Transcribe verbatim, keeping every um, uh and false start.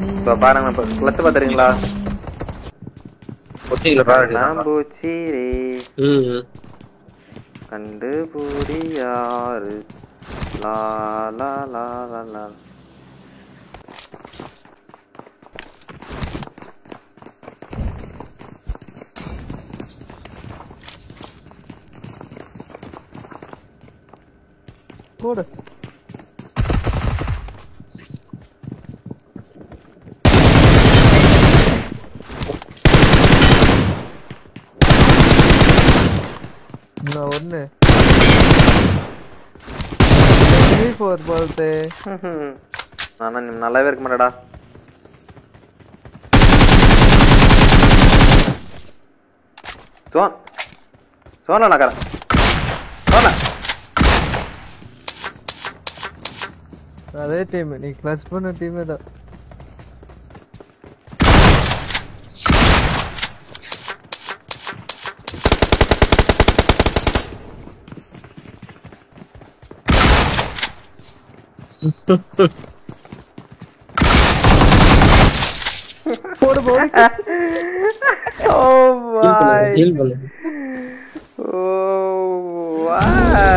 இப்ப பாருங்க இப்ப கிளட்ச் பாத்துறீங்களா ஒட்டில பாருங்க நாம்பூச்சிரே ம் கண்டுபுடி யாரு லா லா லா லா லா போடு நான் ஒண்ணு த்ரீ ஃபோர் போல்ட்டு ஆனா நீ நல்லாவே இருக்க மாட்டடா சோன் சோனா நகர சோனா அதே டீம் நீ கிளட்ச் பண்ண டீமே தான் போடு போடு ஓ ஹீல் பண்ணு ஹீல் பண்ணு ஓ வாய்